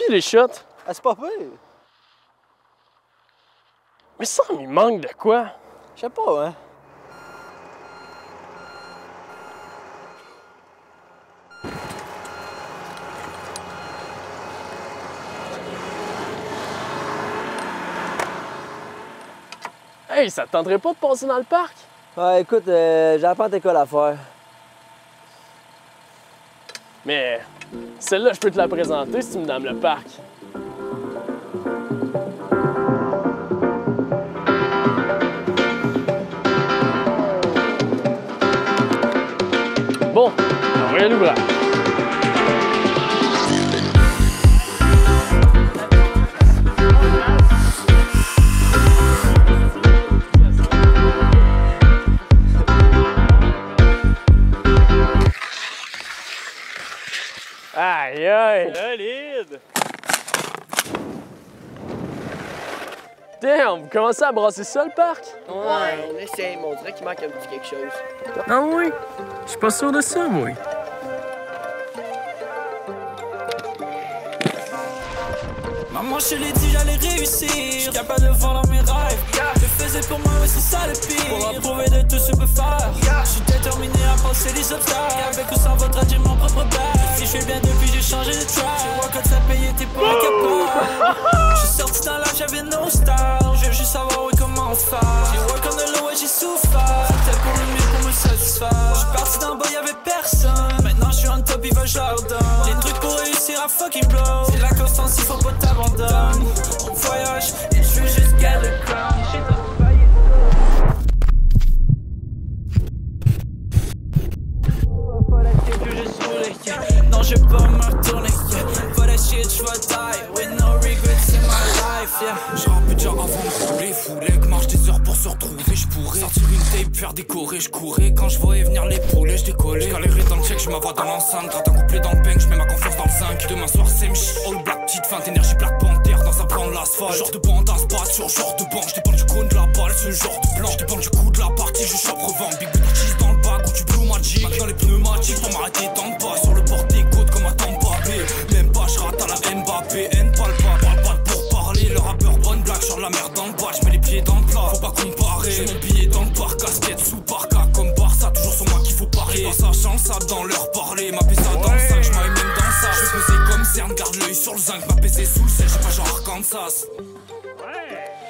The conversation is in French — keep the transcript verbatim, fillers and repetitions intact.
les shots. Ah, c'est pas pire. Mais ça, il manque de quoi? Je sais pas, hein. Hey, ça te tenterait pas de passer dans le parc? Ouais, écoute, euh, j'ai pas d'école à faire. Mais celle-là, je peux te la présenter si tu me donnes le parc. Bon, on va y aller l'ouvrage. Aïe aïe! Solide! Damn, vous commencez à brasser ça le parc? Ouais, on essaye, mais on dirait qu'il manque un petit quelque chose. Ah oui? Je suis pas sûr de ça, moi. Maman, je te l'ai dit, j'allais réussir. Je suis capable de voir dans mes rêves. Je le faisais pour moi, ouais, c'est ça le pire. Pour approuver de tout ce que je peux faire. Je suis déterminé à passer les obstacles. Avec ou sans votre j'ai mon propre bac. Si je fais bien depuis, j'ai changé de track. Je vois que ça payé, t'es pas incapable. Je suis sorti dans l'âge, j'avais no star. Je veux juste savoir, ouais, comment faire. J'ai work on the low, ouais, j'ai souffert. C'était pour le mieux, pour me satisfaire. Je suis parti d'en bas, y'avait personne. Maintenant, je suis on top, il va jardin. Les trucs pour réussir à fucking blow. C'est la constance, il faut pas t'abandonner. On voyage et je veux juste get the crown. Non, je vais pas me retourner. For that shit, je vais die with no regrets in my life, yeah. J'rappe déjà avant de rouler, fou leg, marche des heures pour se retrouver. J'pourrais sortir une tape, faire décorer. J'courais quand je voyais venir les poulets, j'décollais. J'galérais dans le check, j'm'avoie dans l'enceinte. Gratte un couplet dans le peng, j'mets ma confiance dans le zinc. Demain soir, c'est m'ch, all black, petite feinte, énergie Black Panther dans un plan de l'asphalte. Genre de bandasse, pas sur genre de banc. J'dépends du cône de la balle, ce genre de blanc. J'dépends du coup de la partie, je chope revends. Big bout cheese dans le bag ou du blue magic. Maintenant les pneumatiques pour m'arrêter tant de pas. Sur le bord des côtes comme à Tampa Bay. Même pas, j'rate à la Mbappé. N parle pas, parle pas pour parler. Le rappeur bonne blague, sur la merde dans le bas. J'mets les pieds dans le plat, faut pas comparer. J'ai mon billet dans le bar, casquette sous parka. Comme Barça, toujours sur moi qu'il faut parier. Pas sachant ça dans leur parler. Ma P C dans le sac, j'm'aille même dans ça. J'fais peser comme Cern, garde l'œil sur le zinc. Ma P C sous le sel, j'suis pas genre Arkansas. Ouais!